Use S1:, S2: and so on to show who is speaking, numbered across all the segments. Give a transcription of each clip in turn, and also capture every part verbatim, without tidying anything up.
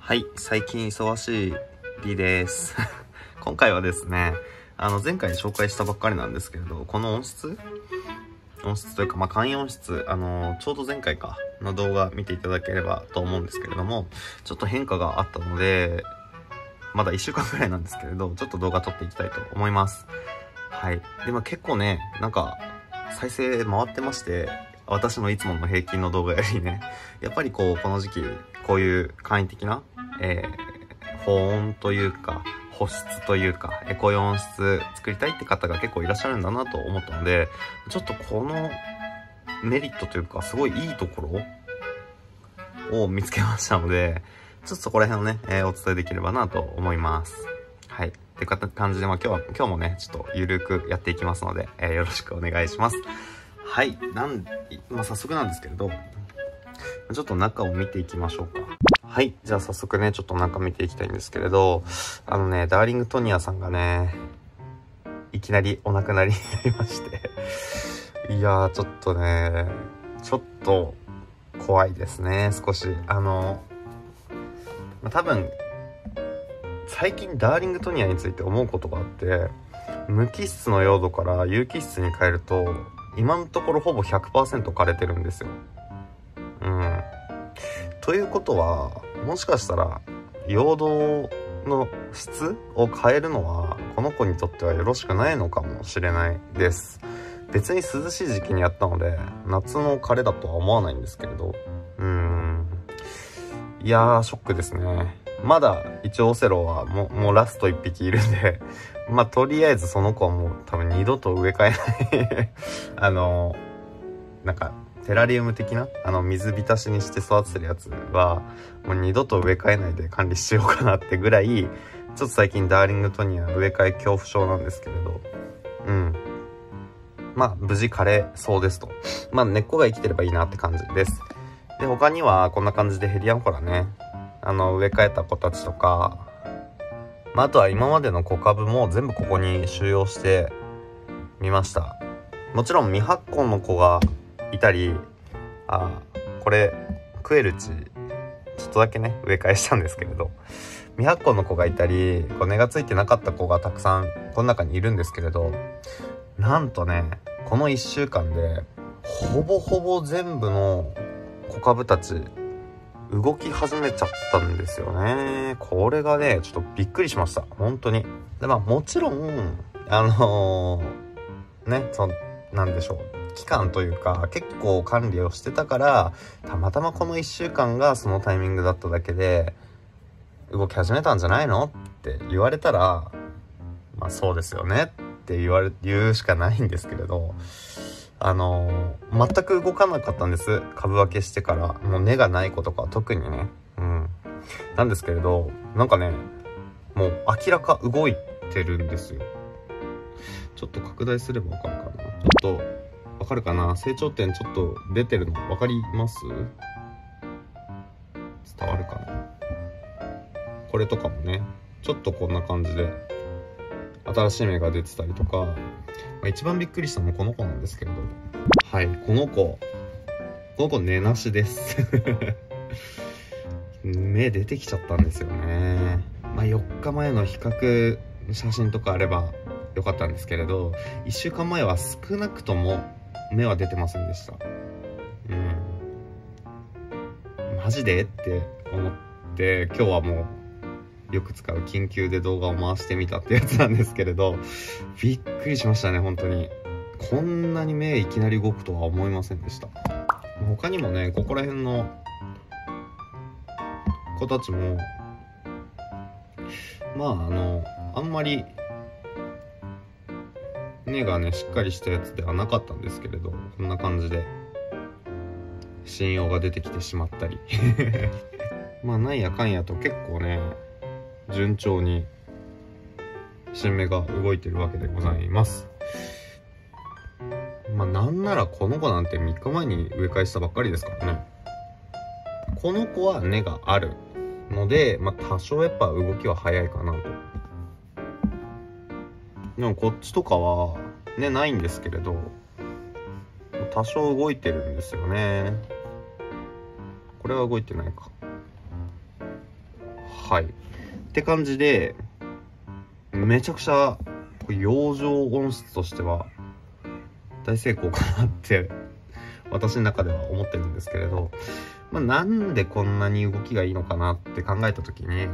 S1: はい、最近忙しい B です。今回はですね、あの前回紹介したばっかりなんですけれど、この音質音質というか、まあ、簡易音質、あのちょうど前回かの動画見ていただければと思うんですけれども、ちょっと変化があったので、まだいっしゅうかんくらいなんですけれど、ちょっと動画撮っていきたいと思います。はい。で、まあ、結構ね、なんか再生回ってまして、私のいつもの平均の動画よりね、やっぱりこうこの時期こういう簡易的な、えー、保音というか保湿というか、えー、こういう音質作りたいって方が結構いらっしゃるんだなと思ったので、ちょっとこのメリットというかすごいいいところを見つけましたので、ちょっとそこら辺をね、えー、お伝えできればなと思います。はい。って感じで、まあ今日は今日もねちょっとゆるくやっていきますので、えー、よろしくお願いします。はい。なん、まあ、早速なんですけれど、ちょっと中を見ていきましょうか。はい。じゃあ早速ね、ちょっと中見ていきたいんですけれど、あのね、ダーリングトニアさんがね、いきなりお亡くなりになりまして。いやー、ちょっとね、ちょっと怖いですね、少し。あの、まあ、多分、最近ダーリングトニアについて思うことがあって、無機質の用土から有機質に変えると、今のところほぼ ひゃくパーセント 枯れてるんですよ。うん。ということは、もしかしたら陽動の質を変えるのはこの子にとってはよろしくないのかもしれないです。別に涼しい時期にやったので夏の枯れだとは思わないんですけれど、うーん、いやーショックですね。まだ一応オセロはもう、もうラストいっぴきいるんでまあとりあえずその子はもう多分二度と植え替えないあのなんかテラリウム的なあの水浸しにして育ててるやつはもう二度と植え替えないで管理しようかなってぐらい、ちょっと最近ダーリングトニア植え替え恐怖症なんですけれど、うんまあ無事枯れそうですと。まあ根っこが生きてればいいなって感じです。で他にはこんな感じでヘリアンコラね、あの植え替えた子たちとか、まあ、あとは今までの子株も全部ここに収容してみました。もちろん未発根の子がいたり、あこれクエルチちょっとだけね植え替えしたんですけれど、未発根の子がいたり、こう根がついてなかった子がたくさんこの中にいるんですけれど、なんとねこのいっしゅうかんでほぼほぼ全部の子株たち動き始めちゃったんですよね。これがねちょっとびっくりしました本当に。でまあもちろんあのー、ねそのなんでしょう期間というか結構管理をしてたから、たまたまこのいっしゅうかんがそのタイミングだっただけで動き始めたんじゃないのって言われたら、まあそうですよねって言われ言うしかないんですけれど、あのー、全く動かなかったんです。株分けしてからもう根がない子とかは特にね、うんなんですけれど、なんかねもう明らか動いてるんですよ。ちょっと拡大すればわかるかな、ちょっとわかるかな、成長点ちょっと出てるのわかります？伝わるかな。これとかもねちょっとこんな感じで新しい芽が出てたりとか、まあ、一番びっくりしたのはこの子なんですけれど、はいこの子この子根なしです芽出てきちゃったんですよね。まあよっかまえの比較写真とかあればよかったんですけれど、いっしゅうかんまえは少なくとも芽は出てませんでした。うんマジでって思って今日はもうよく使う緊急で動画を回してみたってやつなんですけれど、びっくりしましたね本当に。こんなに芽いきなり動くとは思いませんでした。他にもねここら辺の子たちもまああのあんまり根がねしっかりしたやつではなかったんですけれど、こんな感じで信用が出てきてしまったりまあなんやかんやと結構ね順調に新芽が動いてるわけでございます。まあなんならこの子なんてみっかまえに植え替えしたばっかりですからね。この子は根があるので、まあ多少やっぱ動きは早いかなと。でもこっちとかはねないんですけれど、多少動いてるんですよね。これは動いてないか。 はいって感じで、めちゃくちゃ養生音質としては大成功かなって私の中では思ってるんですけれど、まあ、なんでこんなに動きがいいのかなって考えた時に、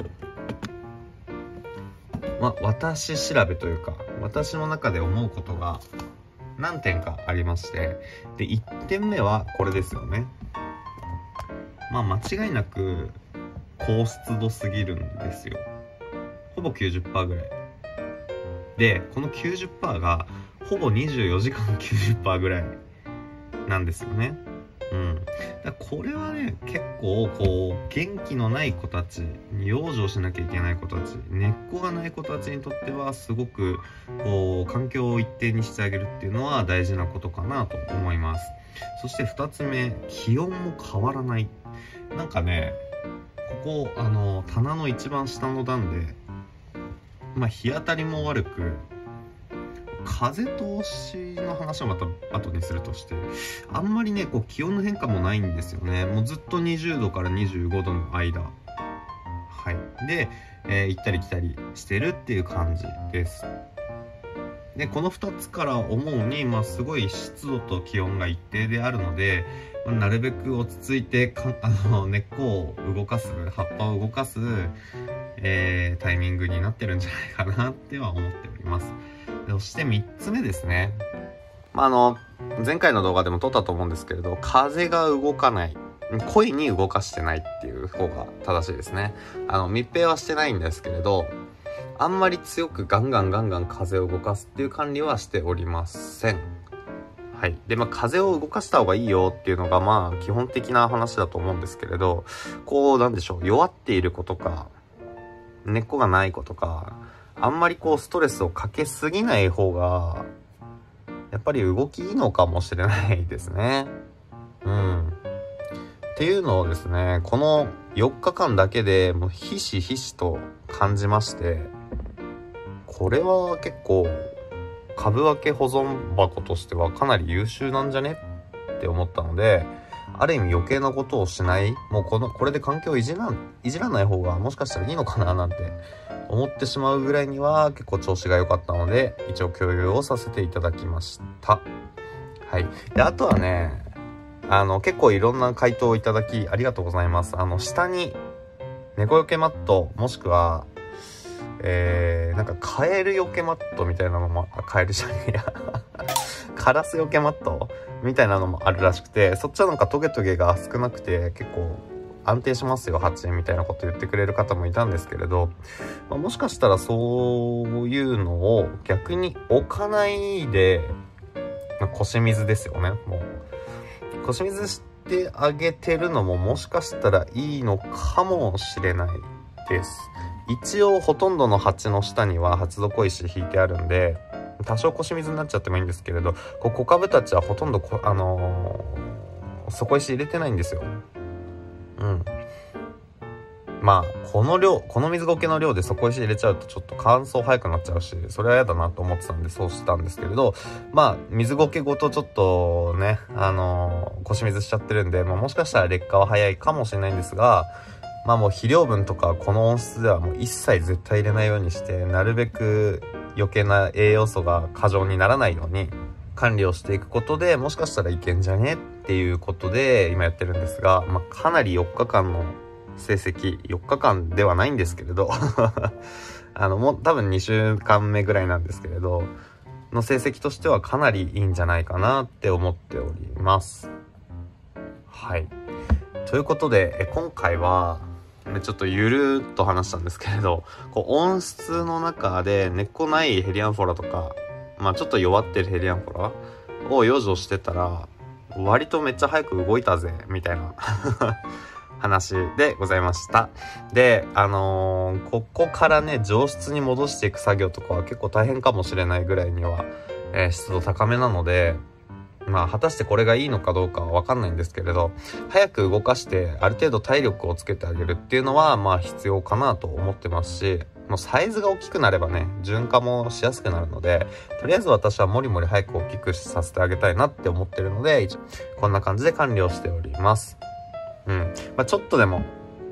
S1: まあ、私調べというか私の中で思うことが何点かありまして、でいってんめはこれですよね。まあ間違いなく高湿度すぎるんですよ。ほぼ きゅうじゅっパーセント ぐらいで、この きゅうじゅっパーセント がほぼにじゅうよじかん きゅうじゅっパーセント ぐらいなんですよね。うん、だこれはね結構こう元気のない子たちに養生しなきゃいけない子たち、根っこがない子たちにとってはすごくこう環境を一定にしてあげるっていうのは大事なことかなと思います。そしてふたつめ、気温も変わらない。なんかねここあの棚の一番下の段で、まあ日当たりも悪く、風通しの話をまた後にするとして、あんまりねこう気温の変化もないんですよね。もうずっとにじゅうどからにじゅうごどの間、はいで、えー、行ったり来たりしてるっていう感じです。でこのふたつから思うに、まあ、すごい湿度と気温が一定であるので、まあ、なるべく落ち着いてかあの根っこを動かす、葉っぱを動かす、えー、タイミングになってるんじゃないかなっては思っております。そしてみっつめですね。まあ、あの前回の動画でも撮ったと思うんですけれど、風が動かない、故意に動かしてないっていう方が正しいですね。あの密閉はしてないんですけれど、あんまり強くガンガンガンガン風を動かすっていう管理はしておりません。はい。で、まあ風を動かした方がいいよっていうのがまあ基本的な話だと思うんですけれど、こうなんでしょう、弱っている子とか根っこがない子とか、あんまりこうストレスをかけすぎない方がやっぱり動きいいのかもしれないですね。うん。っていうのをですね、このよっかかんだけでもうひしひしと感じまして、これは結構株分け保存箱としてはかなり優秀なんじゃねって思ったので、ある意味余計なことをしない、もうこのこれで環境をいじらいじらない方がもしかしたらいいのかななんて思ってしまうぐらいには結構調子が良かったので、一応共有をさせていただきました。はい。であとはね、あの結構いろんな回答をいただきありがとうございます。あの下に猫よけマット、もしくはえー、なんかカエルよけマットみたいなのも、カエルじゃねえやカラスよけマットみたいなのもあるらしくて、そっちはなんかトゲトゲが少なくて結構安定しますよ蜂みたいなこと言ってくれる方もいたんですけれど、まあ、もしかしたらそういうのを逆に置かないで、まあ、腰水ですよね。もう腰水してあげてるのももしかしたらいいのかもしれないです。一応ほとんどの鉢の下には鉢底石引いてあるんで、多少腰水になっちゃってもいいんですけれど、こう小株たちはほとんどこあのー、底石入れてないんですよ。うん。まあこの量、この水苔の量で底石入れちゃうとちょっと乾燥早くなっちゃうし、それは嫌だなと思ってたんでそうしたんですけれど、まあ水苔ごとちょっとね、あのー、腰水しちゃってるんで、まあ、もしかしたら劣化は早いかもしれないんですが、まあもう肥料分とかこの温室ではもう一切絶対入れないようにして、なるべく余計な栄養素が過剰にならないように管理をしていくことで、もしかしたらいけんじゃねっていうことで今やってるんですが、まあ、かなりよっかかんの成績、よっかかんではないんですけれどあのもう多分にしゅうかんめぐらいなんですけれどの成績としてはかなりいいんじゃないかなって思っております。はい。ということでえ今回はちょっとゆるっと話したんですけれど、こう温室の中で根っこないヘリアンフォラとか、まあちょっと弱ってるヘリアンフォラを養生してたら割とめっちゃ早く動いたぜみたいな話でございました。であのー、ここからね上質に戻していく作業とかは結構大変かもしれないぐらいには、えー、湿度高めなので、まあ果たしてこれがいいのかどうかは分かんないんですけれど、早く動かしてある程度体力をつけてあげるっていうのはまあ必要かなと思ってますし、もうサイズが大きくなればね循化もしやすくなるので、とりあえず私はもりもり早く大きくさせてあげたいなって思ってるので、こんな感じで管理をしております。うんまあ、ちょっとでも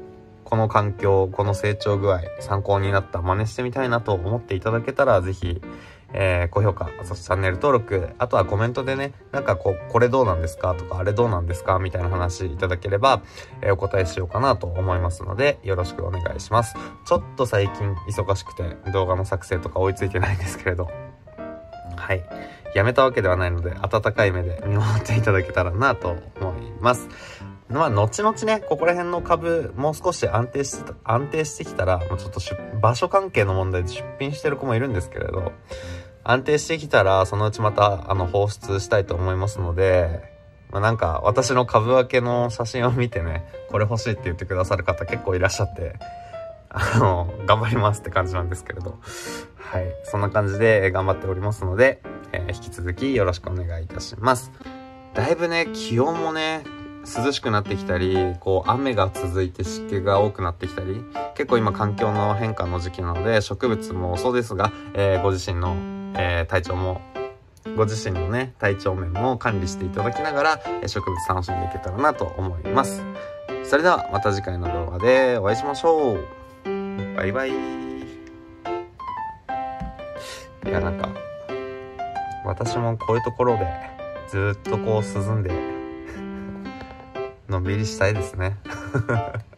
S1: この環境、この成長具合、参考になった、真似してみたいなと思っていただけたら、ぜひ、えー、高評価、そしてチャンネル登録、あとはコメントでね、なんかこう、これどうなんですかとか、あれどうなんですかみたいな話いただければ、えー、お答えしようかなと思いますので、よろしくお願いします。ちょっと最近忙しくて、動画の作成とか追いついてないんですけれど、はい。やめたわけではないので、温かい目で見守っていただけたらなと思います。まあ、後々ね、ここら辺の株、もう少し安定して、安定してきたら、もうちょっと場所関係の問題で出品してる子もいるんですけれど、安定してきたら、そのうちまた、あの、放出したいと思いますので、まあ、なんか、私の株分けの写真を見てね、これ欲しいって言ってくださる方結構いらっしゃって、あの、頑張りますって感じなんですけれど、はい。そんな感じで頑張っておりますので、えー、引き続きよろしくお願いいたします。だいぶね、気温もね、涼しくなってきたり、こう雨が続いて湿気が多くなってきたり、結構今環境の変化の時期なので、植物もそうですが、えー、ご自身の、えー、体調も、ご自身のね、体調面も管理していただきながら、植物楽しんでいけたらなと思います。それではまた次回の動画でお会いしましょう。バイバイ。いや、なんか、私もこういうところでずっとこう涼んで、のんびりしたいですね